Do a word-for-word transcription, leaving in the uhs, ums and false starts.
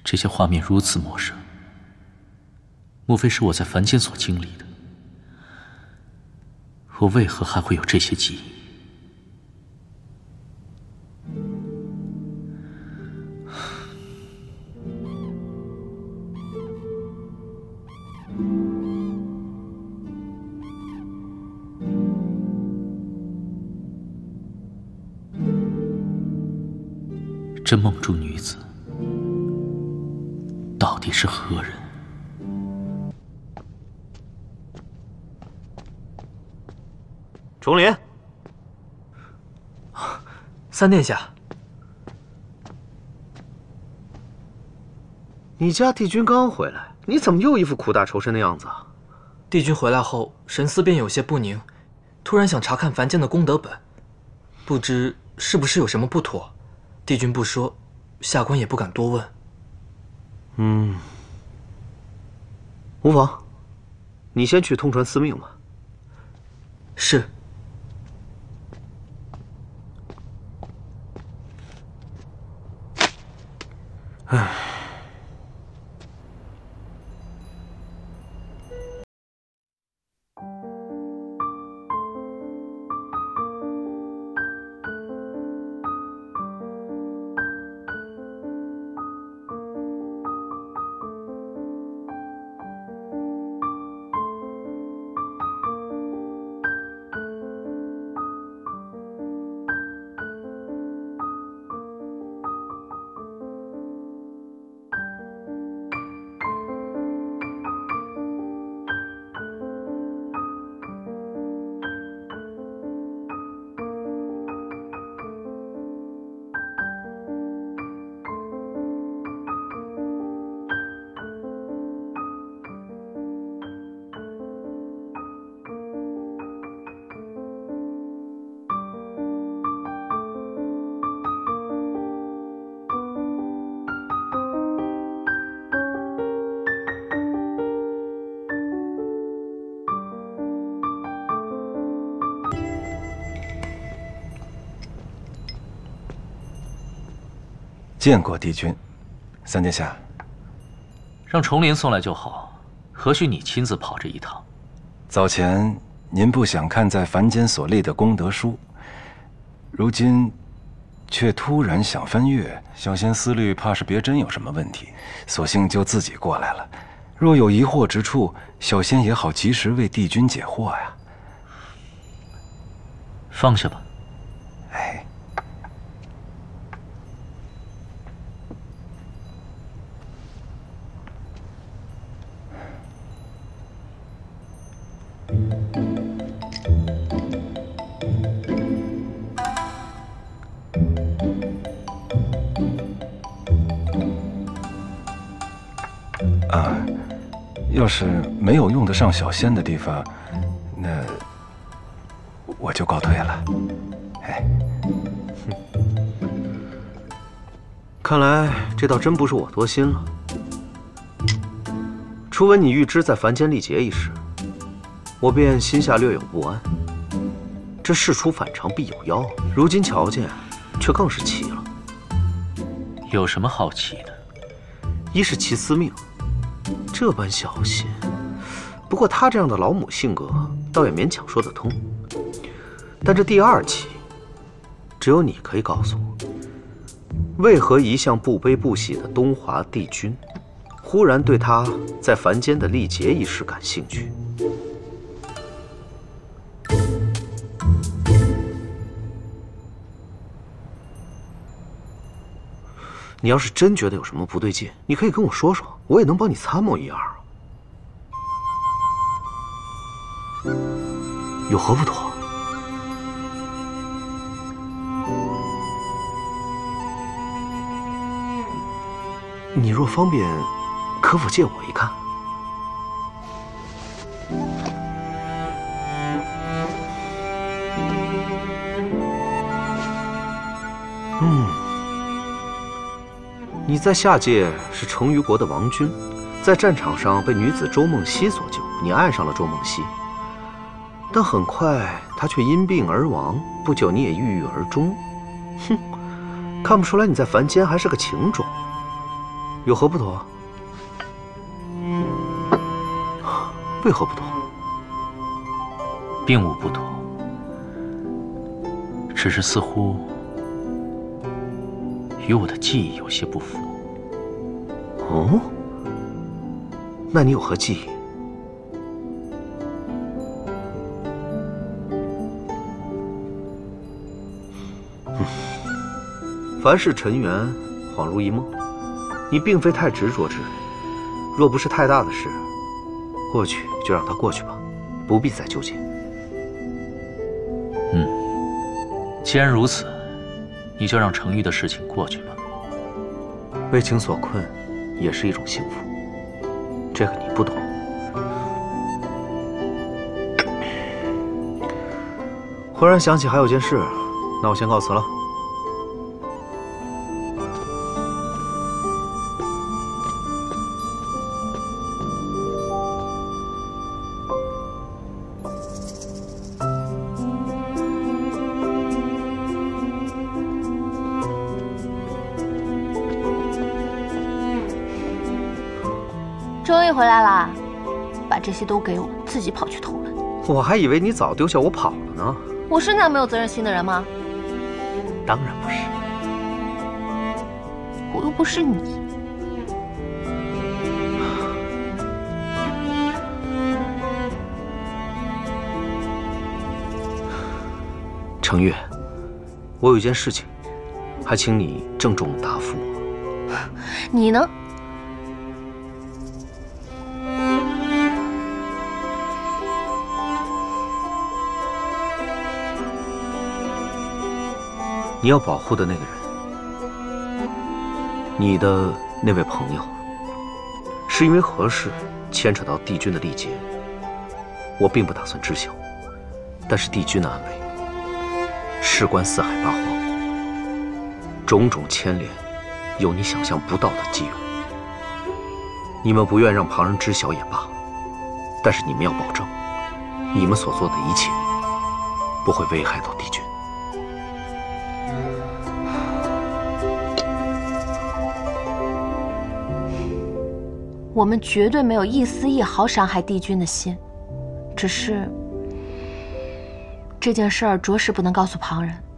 这些画面如此陌生，莫非是我在凡间所经历的？我为何还会有这些记忆？这梦中女子到底是何人？ 重林， 三殿下， 你家帝君刚回来，你怎么又一副苦大仇深的样子啊？ 帝君回来后，神思便有些不宁，突然想查看凡间的功德本，不知是不是有什么不妥。帝君不说，下官也不敢多问。 嗯，无妨，你先去通传司命吧。 是。 唉。 见过帝君，三殿下。 让重林送来就好，何须你亲自跑这一趟？ 早前您不想看在凡间所立的功德书，如今却突然想翻阅，小仙思虑，怕是别真有什么问题，索性就自己过来了。若有疑惑之处，小仙也好及时为帝君解惑呀。 放下吧。 哎。啊，要是没有用得上小仙的地方，那我就告退了。哎， 看来这倒真不是我多心了。初闻你预知在凡间历劫一事，我便心下略有不安。这事出反常必有妖，如今瞧见，却更是奇了。 有什么好奇的？ 一是其司命，这般小心。不过他这样的老母性格，倒也勉强说得通。但这第二奇，只有你可以告诉我，为何一向不悲不喜的东华帝君，忽然对他在凡间的历劫一事感兴趣？你要是真觉得有什么不对劲，你可以跟我说说，我也能帮你参谋一二啊。有何不妥？你若方便，可否借我一看？嗯。你在下界是成于国的王君，在战场上被女子周梦溪所救，你爱上了周梦溪，但很快她却因病而亡，不久你也郁郁而终。哼，看不出来你在凡间还是个情种。 有何不妥？为何不妥？ 并无不妥，只是似乎与我的记忆有些不符。 哦？那你有何记忆？嗯，凡事尘缘，恍如一梦。你并非太执着之人，若不是太大的事，过去就让它过去吧，不必再纠结。 嗯，既然如此，你就让程昱的事情过去吧。 为情所困，也是一种幸福，这个你不懂。忽然想起还有件事，那我先告辞了。 终于回来啦！把这些都给我，自己跑去偷了。 我还以为你早丢下我跑了呢。 我是那样没有责任心的人吗？ 当然不是。 我又不是你。 程月，我有一件事情，还请你郑重地答复我。 你呢？ 你要保护的那个人，你的那位朋友，是因为何事牵扯到帝君的历劫？我并不打算知晓，但是帝君的安危，事关四海八荒，种种牵连，有你想象不到的机缘。你们不愿让旁人知晓也罢，但是你们要保证，你们所做的一切，不会危害到帝君。 我们绝对没有一丝一毫伤害帝君的心，只是这件事儿着实不能告诉旁人。